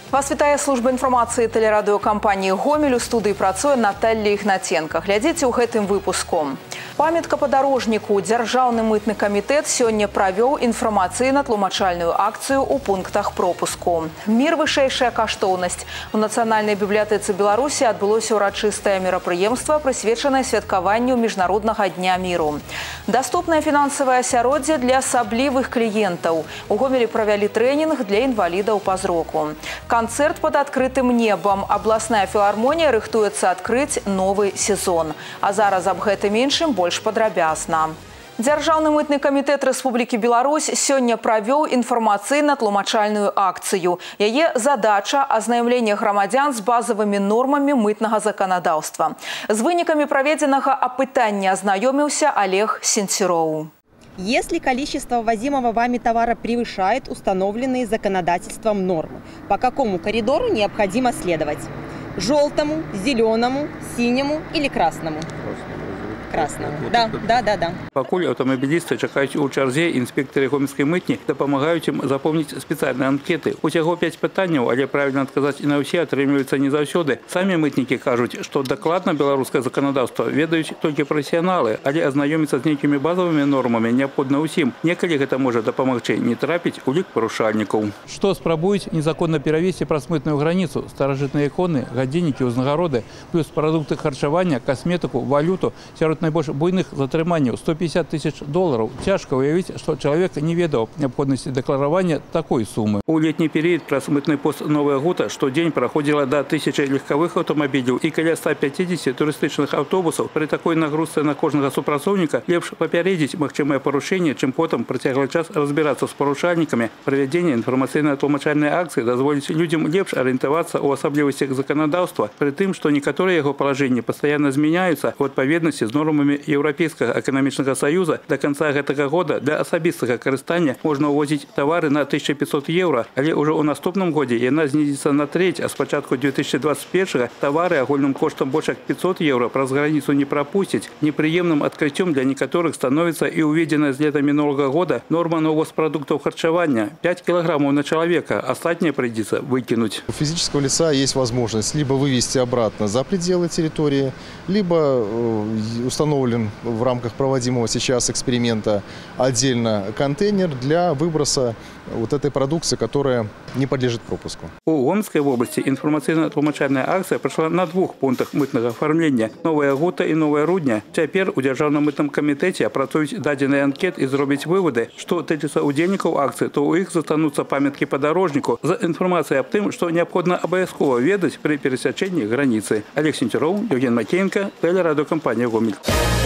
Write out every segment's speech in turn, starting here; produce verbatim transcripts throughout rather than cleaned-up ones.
Вас вітае служба інфармацыі тэлерадыёкампаніі «Гомель». У студыі працуе Наталья Ігнатенко. Глядзіце ў гэтым выпуску. Памятка падарожніку. Дзяржаўны мытны камітэт сёння правёў інфармацыйна-тлумачальную акцыю ў пунктах пропуску. Мір вышэйшая каштоўнасць. У Нацыянальнай бібліятэцы Беларусі адбылося ўрачыстае мерапрыемства, прысвечанае святкаванню Міжнароднага дня міру. Даступнае фінансавае асяроддзе для асаблівых кліентаў. У Гомелі правялі трэнінг для інвалідаў па зроку. Канцэрт под адкрытым небам. Абласная філармонія рыхтуецца адкрыць новы сезон. А зараз аб гэтым іншым больш падрабязна. Дзяржаўны мытны камітэт Рэспублікі Беларусь сёння правёў інфармацыйна-тлумачальную акцыю. Яе задача – азнаямленне грамадзян з базавымі нормамі мытнага заканадаўства. З вынікамі праведзенага апытання азнаёміўся Олег Сенцюроў. Если количество ввозимого вами товара превышает установленные законодательством нормы, по какому коридору необходимо следовать? Желтому, зеленому, синему или красному? Красному. Да, да, да, да. Пакуль аўтамабілісты чакаюць у чарзе, інспектары гомельскай мытні дапамагаюць ім запомніць спецыяльныя анкеты. Усяго пяць пытанняў, але правільна адказаць і на ўсе атрымліваецца не заўсёды. Самі мытнікі кажуць, што дакладна беларускае заканадаўства ведаюць толькі прафесіяналы, але азнаёміцца з нейкімі базавымі нормамі неабходна ўсім. Некалі гэта можа дапамагчы не трапіць у лік парушальнікаў. Што спрабуюць незаконна перавесці праз мытную граніцу, старажытныя іконы, гадзіннікі, узнагароды, плюс прадукты харчавання, касметыку, валюту, сярод найбольш буйных затрыманняў сто пятьдесят тысяч долараў. Цяжка уявіць, што чалавек не ведаў неабходнасці дэкларавання такой сумы. У летні перыяд праз мытны пост Новая Гута штодзень праходзіла да тысячы легкавых аўтамабіляў і каля ста пяцідзесяці турыстычных аўтобусаў. Пры такой нагрузцы на кожнага супрацоўніка лепш папярэдзіць магчымае парушэнне, чым потым працяглы час разбірацца з парушальнікамі. Правядзенне інфармацыйна-тлумачальнай акцыі дазволіць людзям лепш арыентавацца ў асаблівасцях заканадаўства, пры тым, што некаторыя яго палажэнні пастаянна змяняюцца у адпаведнасці з нормамі Еўрапейскага эканамічнага саюза. До конца гэтага года для асабістага карыстання можна ўвозіць тавары на тысячу пятьсот еўра, але ўжо ў наступным годзе яна знізіцца на трэць, а з пачатку две тысячи двадцать первого тавары агульным коштам больш як пятьсот еўра праз граніцу не прапусцяць. Непрыемным адкрыццём для некаторых становіцца і ўведзеная з лета мінулага года норма на ўвоз прадуктаў харчавання пять килограммов на человека, остальное придется выкинуть. У физического лица есть возможность либо вывести обратно за пределы территории, либо установлен в рамках проводимого сейчас эксперимента отдельно контейнер для выброса вот этой продукции, которая не подлежит пропуску. У Гомельской области информационно-тлумачальная акция прошла на двух пунктах мытного оформления – Новая Гута и Новая Рудня. Теперь у Дзяржаўным мытным камітэце апрацуюць дадзены анкет і зробіць выводы, што тычыцца удзельнікаў акцыі, то ў іх застануцца памяткі падарожніку з інфармацыяй аб тым, што неабходна абавязкова ведаць пры перасячэнні граніцы. Олег Сенцюроў, Евген Макеенко, тэлерадыёкампанія «Гомель».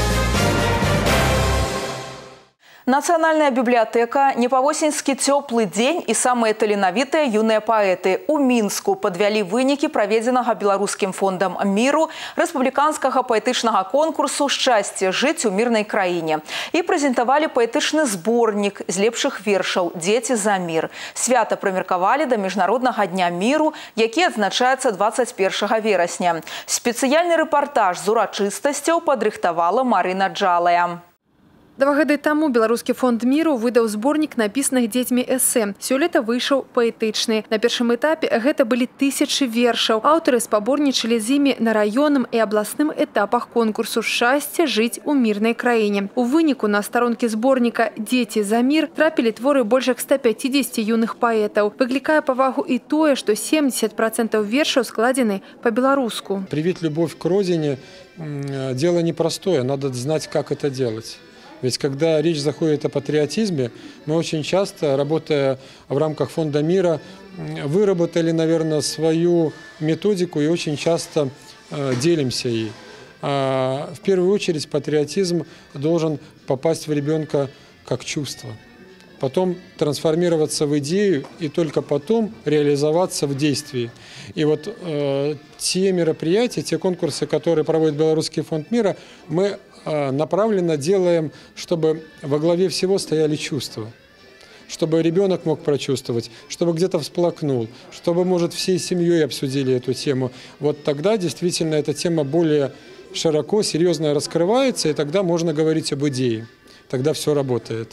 Нацыянальная бібліятэка, непавосеньскі цёплы дзень і самыя таленавітыя юныя паэты. У Мінску падвялі вынікі праведзенага Беларускім фондам міру рэспубліканскага паэтычнага конкурсу «Шчасце жыць у мірнай краіне» і прэзентавалі паэтычны зборнік з лепшых вершаў «Дзеці за мір». Свята прымеркавалі да Міжнароднага дня міру, які адзначаецца двадцать першага верасня. Спецыяльны рэпартаж з урачыстасцяў падрыхтавала Марына Джалая. Два гады таму Беларускі фонд міру выдаў зборнік напісаных дзецьмі эсэ. Сёлета выйшаў паэтычны. На першым этапе гэта былі тысячы вершаў. Аўтары спаборнічалі з імі на раённым і абласным этапах конкурсу «Шчасце жыць у мірнай краіне». У выніку на старонкі зборніка «Дзеці за мір» трапілі творы больш як ста пяцідзесяці юных паэтаў. Выклікае павагу і тое, што семьдесят процентов вершаў складзены па-беларуску. Привить любовь к родине – дело непростое, надо знать, как это делать. Ведь когда речь заходит о патриотизме, мы очень часто, работая в рамках Фонда мира, выработали, наверное, свою методику и очень часто э, делимся ей. А в первую очередь патриотизм должен попасть в ребенка как чувство, потом трансформироваться в идею и только потом реализоваться в действии. И вот э, те мероприятия, те конкурсы, которые проводит Белорусский фонд мира, мы направленно делаем, чтобы во главе всего стояли чувства, чтобы ребенок мог прочувствовать, чтобы где-то всплакнул, чтобы, может, всей семьей обсудили эту тему. Вот тогда действительно эта тема более широко, серьезно раскрывается, и тогда можно говорить об идее. Тогда все работает.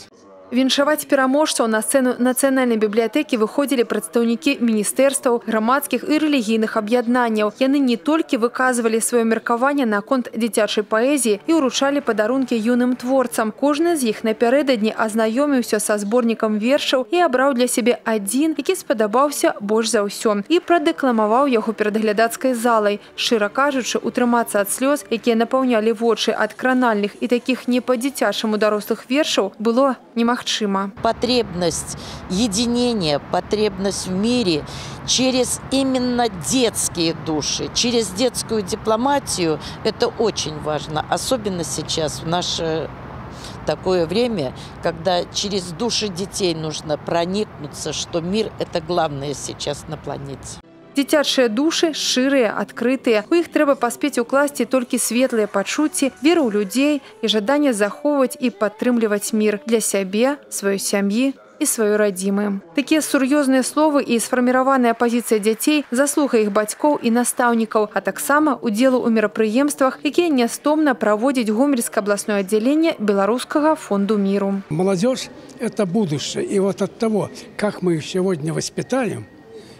Віншаваць пераможцаў на сцэну нацыянальнай бібліятэкі выходзілі прадстаўнікі міністэрстваў, грамадскіх і рэлігійных аб'яднанняў. Яны не толькі выказвалі сваё меркаванне наконт дзіцячай паэзіі і ўручалі падарункі юным творцам. Кожны з іх напярэдадні азнаёміўся са зборнікам вершаў і абраў для сябе адзін, які спадабаўся больш за ўсё, і прадэкламаваў яго перад глядацкай залай. Шчыра кажучы, утрымацца ад слёз, якія напаўнялі вочы ад кранальных і такіх не па-дзіцячаму дарослых вершаў, было немагчыма. Потребность единения, потребность в мире через именно детские души, через детскую дипломатию – это очень важно. Особенно сейчас, в наше такое время, когда через души детей нужно проникнуться, что мир – это главное сейчас на планете. Дзіцячыя душы шчырыя, адкрытыя. У іх трэба паспець укласці толькі светлыя пачуцці, веру ў людзей і жаданне захоўваць і падтрымліваць мір для сябе, сваёй сям'і і сваёй радзімы. Такія сур'ёзныя словы і сфарміраваная пазіцыя дзяцей, заслуга іх бацькоў і настаўнікаў, а таксама удзелу ў мерапрыемствах, якія нястомна праводзіць Гомельскае абласное аддзяленне Беларускага фонду миру. Молодежь – это будущее. И вот от того, как мы их сегодня воспитаем,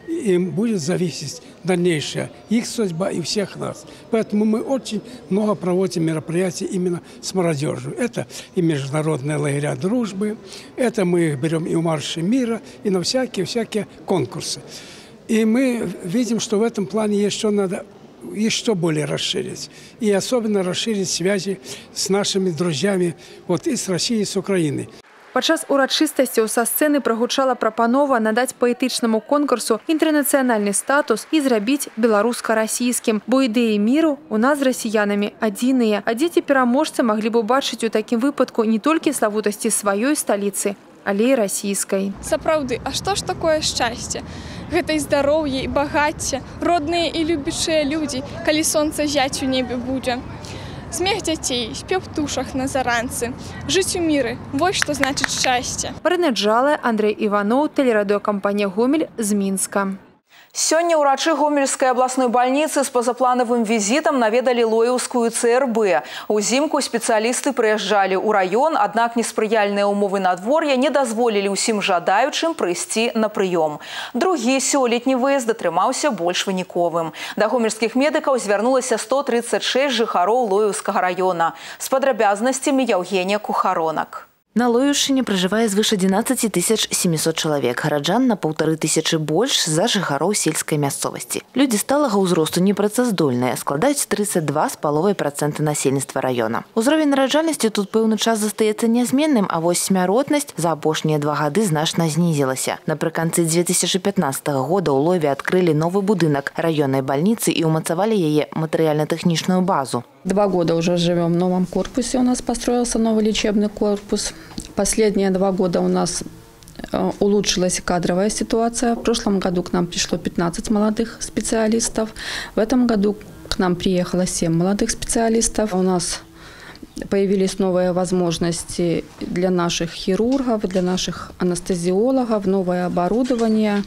им будет зависеть дальнейшая их судьба и всех нас. Поэтому мы очень много проводим мероприятий именно с молодежью. Это и международные лагеря дружбы, это мы их берем и в марше мира, и на всякие-всякие конкурсы. И мы видим, что в этом плане еще надо еще более расширить. И особенно расширить связи с нашими друзьями вот и с Россией, и с Украиной. Падчас урачыстасцяў са сцэны прагучала прапанова надаць паэтычнаму конкурсу інтэрнацыянальны статус і зрабіць беларуска-расійскім, бо ідэі міру у нас з расіянамі адзіныя, а дзеці-пераможцы маглі б убачыць у такім выпадку не толькі славутасці сваёй сталіцы, але і расійскай. Сапраўды, а што ж такое шчасце? Гэта і здароўе, і багацце, родныя і любячыя людзі, калі сонца зяць у небе будзе. Смех дзяцей, спеў птушак на заранцы, жыць у міры – вось што значыць шчасце. Марына Джалая, Андрей Иванов, телерадиокомпания «Гомель» з Мінска. Сёння ўрачы Гомельскай абласной бальніцы з пазапланавым візітам наведалі Лоеўскую цэ эр бэ. Узімку спецыялісты прыязджалі ў раён, аднак неспрыяльныя ўмовы надвор'я не дазволілі ўсім жадаючым прыйсці на прыём. Другі сёлетні выезд атрымаўся больш выніковым. Да гомельскіх медыкаў звярнулася сто тридцать шесть жыхароў Лоеўскага раёна. З падрабязнасцямі Яўгенія Кухаронак. На Лоеўшчыне проживае звыш одиннадцати тысяч семисот чалавек. Гараджан на полторы тысячи больш за жыхароў сельскай мясцовасці. Людзі сталага ўзросту непрацаздольныя, складаюць тридцать два з паловай працэнта насельніцтва раёна. Узровень нараджальнасці тут пэўны час застаецца нязменным, а вось смяротнасць за апошнія два гады значна знізілася. Напрыканцы две тысячи пятнадцатого года ў Лове адкрылі новы будынак раённай бальніцы і ўмацавалі яе матэрыяльна-тэхнічную базу. Два года уже живем в новом корпусе. У нас построился новый лечебный корпус. Последние два года у нас улучшилась кадровая ситуация. В прошлом году к нам пришло пятнадцать молодых специалистов. В этом году к нам приехало семь молодых специалистов. У нас появились новые возможности для наших хирургов, для наших анестезиологов, новое оборудование.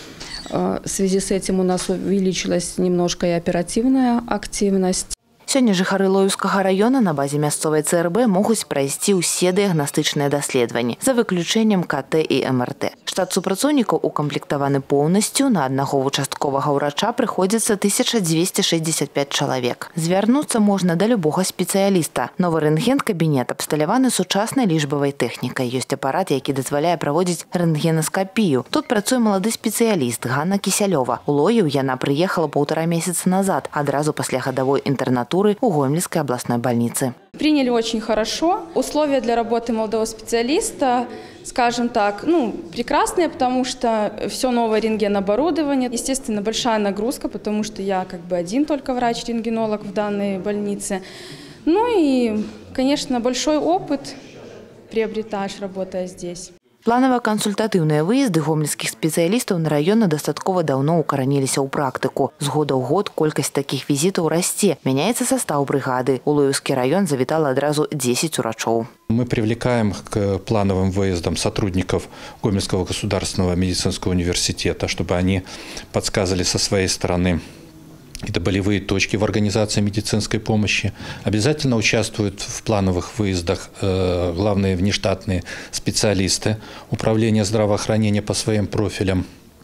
В связи с этим у нас увеличилась немножко и оперативная активность. Сёння жыхары Лоеўскага раёна на базе мясцовай цэ эр бэ могуць прайсці ўсе дыягнастычныя даследаванні, за выключэннем ка тэ і эм эр тэ. Штат супрацоўнікаў укамплектаваны поўнасцю, на аднаго участковага ўрача прыходзіцца тысяча двести шестьдесят пять чалавек. Звярнуцца можна да любога спецыяліста. Новы рэнтген-кабінет абсталяваны сучаснай лічбавай тэхнікай. Ёсць апарат, які дазваляе праводзіць рэнтгенаскапію. Тут працуе малады спецыяліст Ганна Кісялёва. У Лоеў яна прыехала паўтара месяца назад, адразу пасля гадавой інтэрнатуры у Гомельской областной больнице. Приняли очень хорошо. Условия для работы молодого специалиста, скажем так, ну, прекрасные, потому что все новое рентген-оборудование. Естественно, большая нагрузка, потому что я как бы один только врач-рентгенолог в данной больнице. Ну и, конечно, большой опыт приобретаешь, работая здесь. Планава-кансультатыўныя выезды гомельскіх спецыялістаў на раёны дастаткова даўно укараніліся ў практыку. З года ў год колькасць такіх візітаў расце. Мяняецца састаў брыгады. У Лоеўскі раён завітала адразу десять урачоў. Мы привлекаем к плановым выездам сотрудников Гомельского государственного медицинского университета, чтобы они подсказывали со своей стороны это болевые точки в организации медицинской помощи. Обязательно участвуют в плановых выездах э, главные внештатные специалисты управления здравоохранения по своим профилям.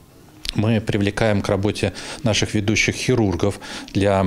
Мы привлекаем к работе наших ведущих хирургов для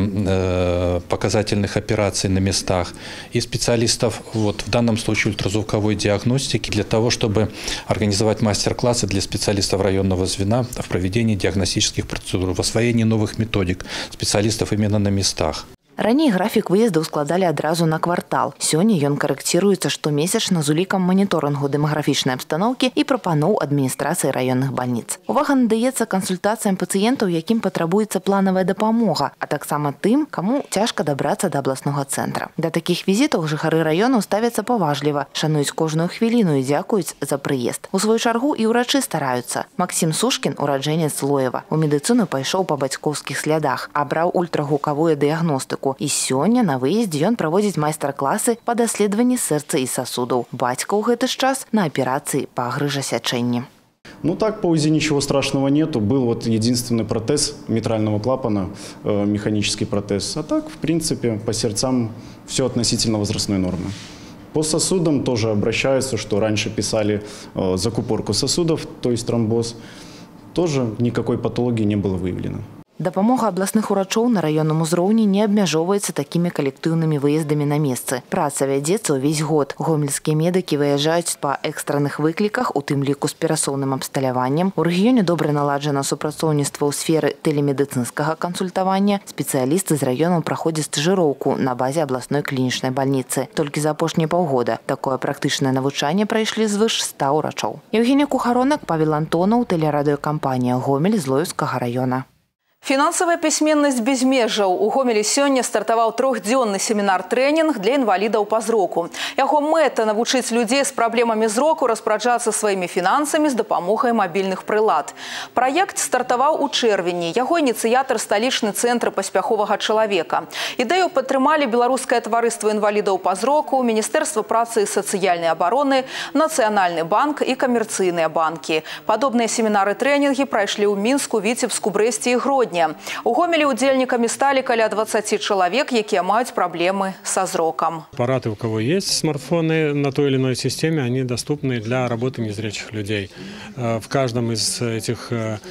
э, показательных операций на местах и специалистов, вот, в данном случае ультразвуковой диагностики, для того, чтобы организовать мастер-классы для специалистов районного звена в проведении диагностических процедур, в освоении новых методик специалистов именно на местах. Раней графік выездаў складалі адразу на квартал. Сёння ён карэкціруецца штомесячна з улікам маніторынгу дэмаграфічнай абстаноўкі і прапаноў адміністрацыі раённых бальніц. Увага надаецца кансультацыям пацыентаў, якім патрабуецца планавая дапамога, а таксама тым, каму цяжка дабрацца да абласнога цэнтра. Да такіх візітаў жыхары раёнаў ставяцца паважліва, шануюць кожную хвіліну і дзякуюць за прыезд. У сваю чаргу і ўрачы стараюцца. Максім Сушкін, ураджэнец Лоева, у медыцыну пайшоў па бацькоўскіх слядах, абраў ультрагукавую дыягностыку. І сёння на выездзе ён праводзіць майстар-класы па даследаванні сэрца і сасудаў. Бацька ў гэты ж час на аперацыі па грыжасячэнні. Ну так, по УЗИ ничего страшного нету. Был вот единственный протез митрального клапана, э, механический протез. А так, в принципе, по сердцам все относительно возрастной нормы. По сосудам тоже обращаются, что раньше писали э, закупорку сосудов, то есть тромбоз. Тоже никакой патологии не было выявлено. Дапамога абласных урачоў на раённым узроўні не абмяжоўваецца такімі калектыўнымі выездамі на месцы. Праца вядзецца ўвесь год. Гомельскія медыкі выязджаюць па экстранных выкліках, у тым ліку з перасоўным абсталяваннем. У рэгіёне добра наладжана супрацоўніцтва ў сферы тэлемедыцынскага кансультавання. Спецыялісты з раёнаў праходзяць стажыроўку на базе абласной клінічнай бальніцы. Толькі за апошнія паўгода такое практычнае навучанне прайшлі звыш ста ўрачоў. Евгенія Кухаронак, Павел Антонаў, тэлерадыёкампанія «Гомель» з Лоевскага раёна. Фінансавая пісьменнасць без межаў. У Гомелі сёння стартаваў трохдзённы семінар-трэнінг для інвалідаў па зроку. Яго мэта – навучыць людзей з праблемамі зроку распараджацца сваімі фінансамі з дапамогай мабільных прылад. Праект стартаваў у чэрвені. Яго ініцыятар – сталічны цэнтр паспяховага чалавека. Ідэю падтрымалі Беларускае таварыства інвалідаў па зроку, Міністэрства працы і сацыяльнай абароны, Нацыянальны банк і камерцыйныя банкі. Падобныя семінары-трэнінгі прайшлі ў Мінску, Віцебску, Брэсце і Гродні. У Гомелі удзельнікамі сталі каля двадцати чалавек, якія маюць праблемы са зрокам. Аппараты, у кого есть смартфоны на той или иной системе, они доступны для работы незрячих людей. В каждом из этих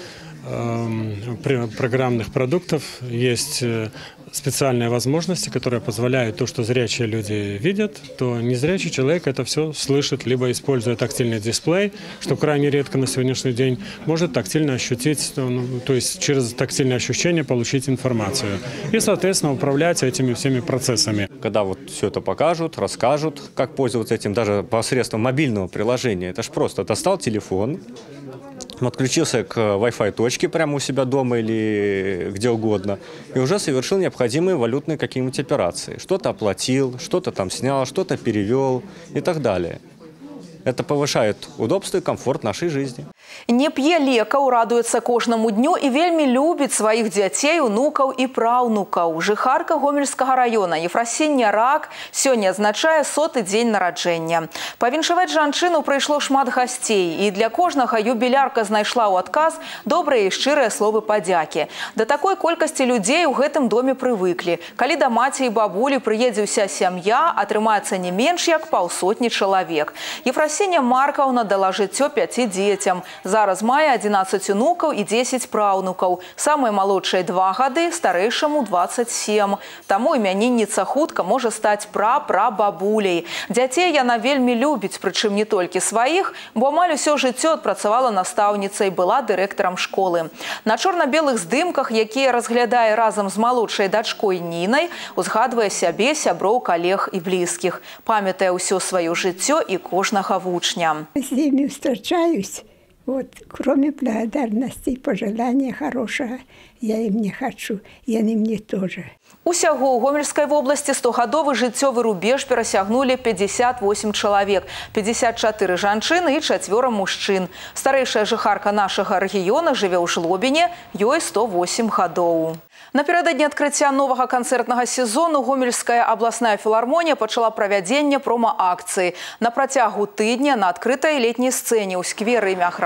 программных продуктов есть специальные возможности, которые позволяют то, что зрячие люди видят, то незрячий человек это все слышит, либо используя тактильный дисплей, что крайне редко на сегодняшний день, может тактильно ощутить, ну, то есть через тактильное ощущение получить информацию и, соответственно, управлять этими всеми процессами. Когда вот все это покажут, расскажут, как пользоваться этим даже посредством мобильного приложения, это ж просто достал телефон, отключился к Wi-Fi точке прямо у себя дома или где угодно и уже совершил необходимые валютные какие-нибудь операции. Что-то оплатил, что-то там снял, что-то перевел и так далее. Это повышает удобство и комфорт нашей жизни. Не п'е лекаў, радуецца кожнаму дню і вельмі любіць сваіх дзяцей, унукаў і праўнукаў. Жыхарка Гомельскага раёна Ефрасіння Рак сёння адзначае соты дзень нараджэння. Павіншаваць жанчыну прыйшло шмат гасцей, і для кожнага юбілярка знайшла ў адказ добрыя і шчырыя словы падзякі. Да такой колькасці людзей у гэтым доме прывыклі. Калі да маці і бабулі прыедзе ўся сям'я, атрымаецца не менш як паўсотні чалавек. Ефрасіння Маркаўна дала жыццё пяці дзецям. Зараз мае адзінаццаць унукаў і дзесяць праўнукаў. Самыя малодшыя два гады, старэйшаму дваццаць сем. Таму імянінніца хутка можа стаць пра-пра-бабуляй. Дзяцей яна вельмі любіць, прычым не толькі сваіх, бо амаль усё жыццё адпрацавала настаўніцай, была дырэктарам школы. На чорна-белых здымках, якія разглядае разам з малодшай дачкой Нінай, узгадвае сябе, сяброў, калег і блізкіх. Памятае ўсё сваё жыццё і кожнага вучня. З імі встречаюсь. Вот, кроме благодарности и пожелания хорошего, я им не хочу, и они мне тоже. Усяго ў Гомельскай вобласці стогадовы жыццёвы рубеж перасягнулі пятьдесят восемь чалавек, пятьдесят четыре жанчыны і чацвёра мужчын. Старэйшая жыхарка нашага рэгіёна жыве ў Жлобіне, ёй сто восемь гадоў. Наперададні адкрыцця новага канцэртнага сезону Гомельская абласная філармонія пачала правядзенне прома-акцыі. На працягу тыдня на адкрытай летняй сцэне ў скверы імя Храм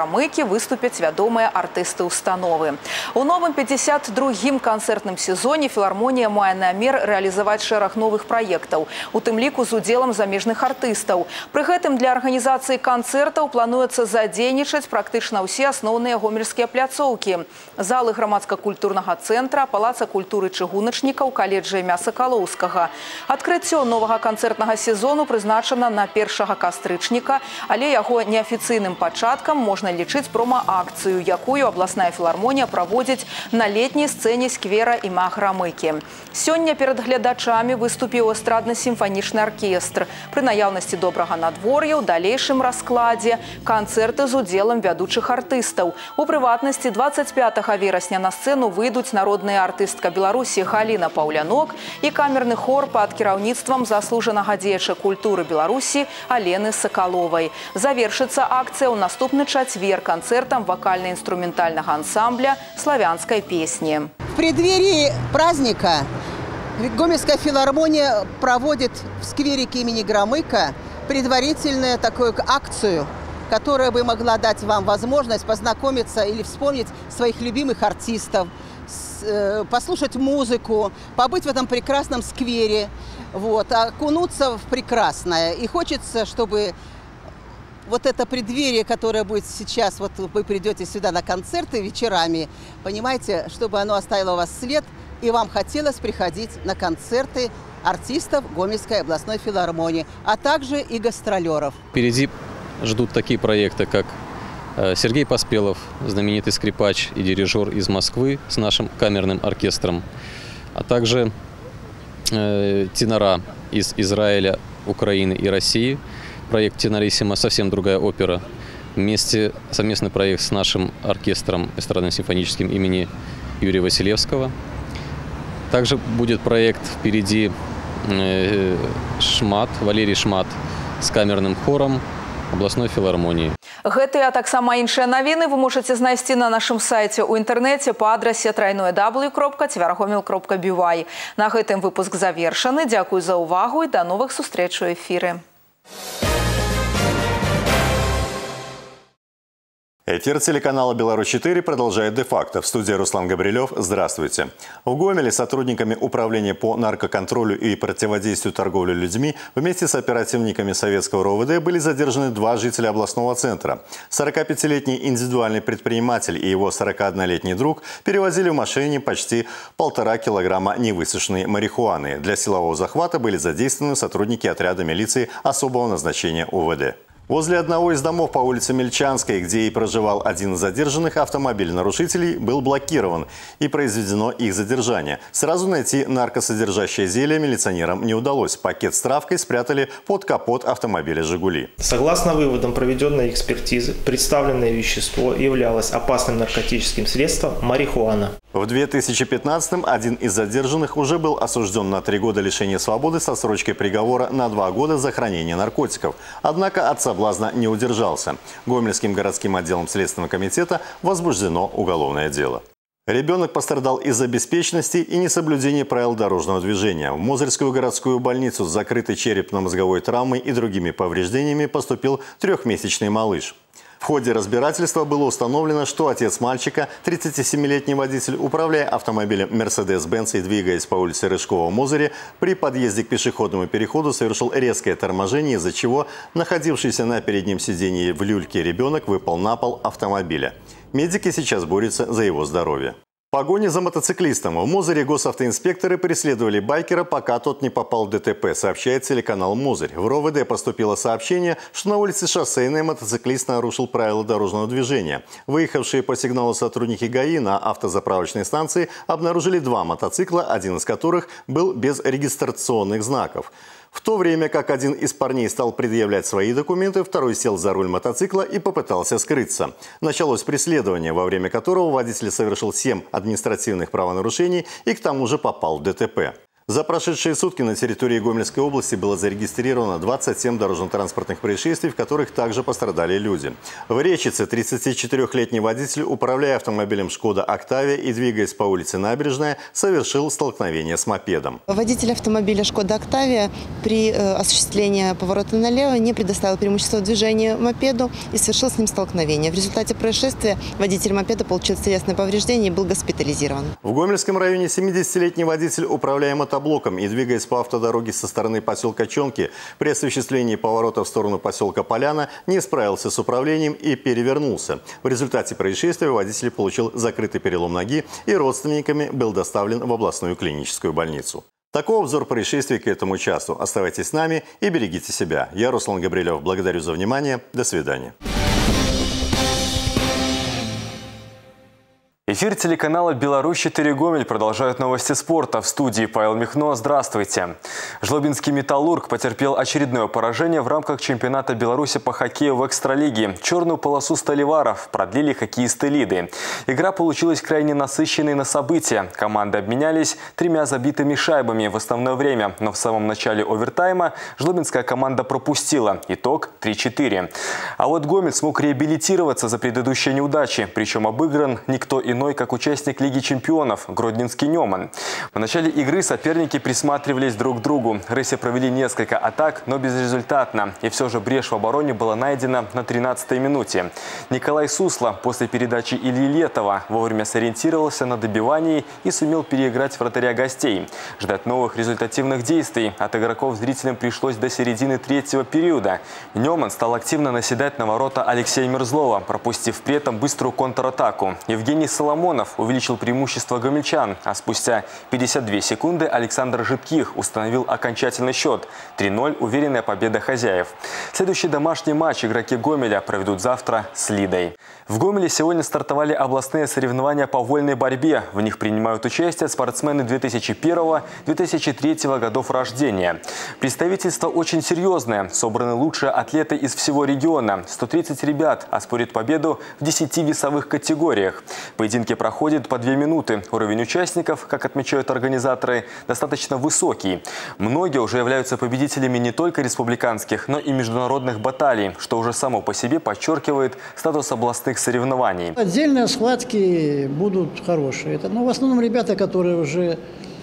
Грамыкі выступяць вядомыя артысты установы. У новым пятьдесят другім канцэртным сезоне філармонія мае намер рэалізаваць шэраг новых праектаў, у тым ліку з удзелам замежных артыстаў. Пры гэтым для арганізацыі канцэртаў плануецца задзейнічаць практычна ўсе асноўныя гомельскія пляцоўкі. Залы грамадска-культурнага цэнтра, палаца культуры чыгуначнікаў, каледжа імя Сакалоўскага. Адкрыццё новага канцэртнага сезону прызначана на першага кастрычніка, але яго неафіцыйным пачаткам можна лічыць прома-акцыю, якую абласная філармонія праводзіць на летняй сцэне сквера імя Грамыкі. Сёння перад глядачамі выступіў эстрадна-сімфанічны аркестр. Пры наяўнасці добрага надвор'я ў далейшым раскладзе канцэрты з удзелам вядучых артыстаў. У прыватнасці дваццаць пятага верасня на сцэну выйдуць народная артыстка Беларусі Галіна Паўлянок і камерны хор пад кіраўніцтвам заслужанага дзеяча культуры Беларусі Алены Сакаловай. Завершыцца акцыя ў наступны чацвер канцэртам вакальна-інструментальнага ансамбля славянской песни. В преддверии праздника Гомельская филармония проводит в скверике имени Громыка предварительную такую акцию, которая бы могла дать вам возможность познакомиться или вспомнить своих любимых артистов, послушать музыку, побыть в этом прекрасном сквере, вот, окунуться в прекрасное. И хочется, чтобы вот это преддверие, которое будет сейчас, вот вы придете сюда на концерты вечерами, понимаете, чтобы оно оставило у вас след, и вам хотелось приходить на концерты артистов Гомельской областной филармонии, а также и гастролеров. Впереди ждут такие проекты, как Сергей Поспелов, знаменитый скрипач и дирижер из Москвы с нашим камерным оркестром, а также э, тенора из Израиля, Украины и России. Проект «Тенориссимо» — совсем другая опера. Вместе совместный проект с нашим оркестром эстрадно-симфоническим имени Юрия Василевского. Также будет проект впереди э, Шмат, Валерий Шмат с камерным хором областной филармонии. Гэтыя, а таксама іншыя навіны вы можете знайсці на нашым сайце ў інтэрнэце па адрасе трайное дабл ю кропка цвяргомел кропка бі вай. На гэтым выпуск завершаны. Дзякуй за ўвагу і да новых сустрэч у эфіры. Эфир телеканала «Беларусь четыре» продолжает де-факто. В студии Руслан Габрилев. Здравствуйте. В Гомеле сотрудниками Управления по наркоконтролю и противодействию торговли людьми вместе с оперативниками советского РОВД были задержаны два жителя областного центра. сорокапятилетний индивидуальный предприниматель и его сорокаоднолетний друг перевозили в машине почти полтора килограмма невысушенной марихуаны. Для силового захвата были задействованы сотрудники отряда милиции особого назначения УВД. Возле одного из домов по улице Мельчанской, где и проживал один из задержанных, автомобиль нарушителей был блокирован и произведено их задержание. Сразу найти наркосодержащее зелье милиционерам не удалось. Пакет с травкой спрятали под капот автомобиля «Жигули». Согласно выводам проведенной экспертизы, представленное вещество являлось опасным наркотическим средством марихуана. В две тысячи пятнадцатом один из задержанных уже был осужден на три года лишения свободы со отсрочкой приговора на два года за хранение наркотиков. Однако от соблазна не удержался. Гомельским городским отделом Следственного комитета возбуждено уголовное дело. Ребенок пострадал из-за беспечности и несоблюдения правил дорожного движения. В Мозырскую городскую больницу с закрытой черепно-мозговой травмой и другими повреждениями поступил трехмесячный малыш. В ходе разбирательства было установлено, что отец мальчика, тридцатисемилетний водитель, управляя автомобилем «Мерседес-Бенц» и двигаясь по улице Рыжкова в Мозыре, при подъезде к пешеходному переходу совершил резкое торможение, из-за чего находившийся на переднем сиденье в люльке ребенок выпал на пол автомобиля. Медики сейчас борются за его здоровье. В погоне за мотоциклистом в Мозыре госавтоинспекторы преследовали байкера, пока тот не попал в ДТП, сообщает телеканал «Мозырь». В РОВД поступило сообщение, что на улице Шоссейной мотоциклист нарушил правила дорожного движения. Выехавшие по сигналу сотрудники ГАИ на автозаправочной станции обнаружили два мотоцикла, один из которых был без регистрационных знаков. В то время как один из парней стал предъявлять свои документы, второй сел за руль мотоцикла и попытался скрыться. Началось преследование, во время которого водитель совершил семь административных правонарушений и к тому же попал в ДТП. За прошедшие сутки на территории Гомельской области было зарегистрировано двадцать семь дорожно-транспортных происшествий, в которых также пострадали люди. В Речице тридцатичетырёхлетний водитель, управляя автомобилем «Шкода Октавия» и двигаясь по улице Набережная, совершил столкновение с мопедом. Водитель автомобиля «Шкода Октавия» при э, осуществлении поворота налево не предоставил преимущество движения мопеду и совершил с ним столкновение. В результате происшествия водитель мопеда получил телесное повреждение и был госпитализирован. В Гомельском районе семидесятилетний водитель, управляя мотоблоком и двигаясь по автодороге со стороны поселка Чонки, при осуществлении поворота в сторону поселка Поляна не справился с управлением и перевернулся. В результате происшествия водитель получил закрытый перелом ноги и родственниками был доставлен в областную клиническую больницу. Такой обзор происшествий к этому часу. Оставайтесь с нами и берегите себя. Я, Руслан Габрилев, благодарю за внимание. До свидания. Эфир телеканала «Беларусь четыре Гомель» продолжают новости спорта. В студии Павел Михно. Здравствуйте. Жлобинский «Металлург» потерпел очередное поражение в рамках чемпионата Беларуси по хоккею в экстралиге. Черную полосу Столиваров продлили хоккеисты Лиды. Игра получилась крайне насыщенной на события. Команды обменялись тремя забитыми шайбами в основное время, но в самом начале овертайма жлобинская команда пропустила. Итог три четыре. А вот Гомель смог реабилитироваться за предыдущие неудачи, причем обыгран никто иной, как участник Лиги чемпионов Гродненский Неман. В начале игры соперники присматривались друг к другу. Рыси провели несколько атак, но безрезультатно. И все же брешь в обороне была найдена на тринадцатой минуте. Николай Сусло после передачи Ильи Летова вовремя сориентировался на добивании и сумел переиграть вратаря гостей. Ждать новых результативных действий от игроков зрителям пришлось до середины третьего периода. Неман стал активно наседать на ворота Алексея Мерзлова, пропустив при этом быструю контратаку. Евгений Соломонов увеличил преимущество гомельчан, а спустя пятьдесят две секунды Александр Жидких установил окончательный счет. три ноль – уверенная победа хозяев. Следующий домашний матч игроки Гомеля проведут завтра с Лидой. В Гомеле сегодня стартовали областные соревнования по вольной борьбе. В них принимают участие спортсмены две тысячи первого — две тысячи третьего годов рождения. Представительство очень серьезное. Собраны лучшие атлеты из всего региона. сто тридцать ребят оспорят победу в десяти весовых категориях. Поединки проходят по две минуты. Уровень участников, как отмечают организаторы, достаточно высокий. Многие уже являются победителями не только республиканских, но и международных баталий, что уже само по себе подчеркивает статус областных соревнований. Отдельные схватки будут хорошие. Это, ну, в основном ребята, которые уже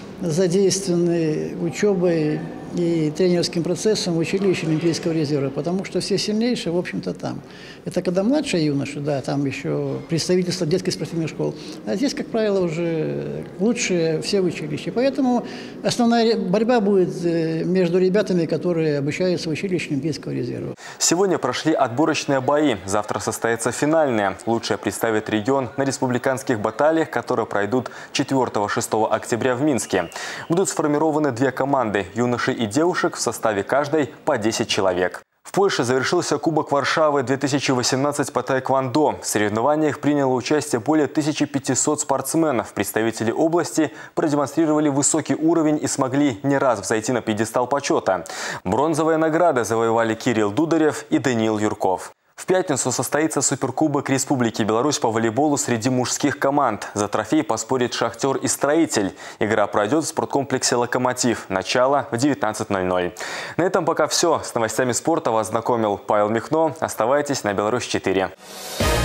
задействованы учебой и тренерским процессом в училище Олимпийского резерва, потому что все сильнейшие, в общем-то, там. Это когда младшие юноши, да, там еще представительство детской спортивной школы. А здесь, как правило, уже лучшие все в училище. Поэтому основная борьба будет между ребятами, которые обучаются в училище Олимпийского резерва. Сегодня прошли отборочные бои. Завтра состоится финальная. Лучшие представят регион на республиканских баталиях, которые пройдут четвёртого-шестого октября в Минске. Будут сформированы две команды – юноши и девушек, в составе каждой по десять человек. В Польше завершился Кубок Варшавы две тысячи восемнадцать по таэквондо. В соревнованиях приняло участие более тысячи пятисот спортсменов. Представители области продемонстрировали высокий уровень и смогли не раз взойти на пьедестал почета. Бронзовые награды завоевали Кирилл Дударев и Даниил Юрков. В пятницу состоится Суперкубок Республики Беларусь по волейболу среди мужских команд. За трофей поспорит «Шахтер» и «Строитель». Игра пройдет в спорткомплексе «Локомотив». Начало в девятнадцать ноль ноль. На этом пока все. С новостями спорта вас знакомил Павел Михно. Оставайтесь на Беларусь четыре.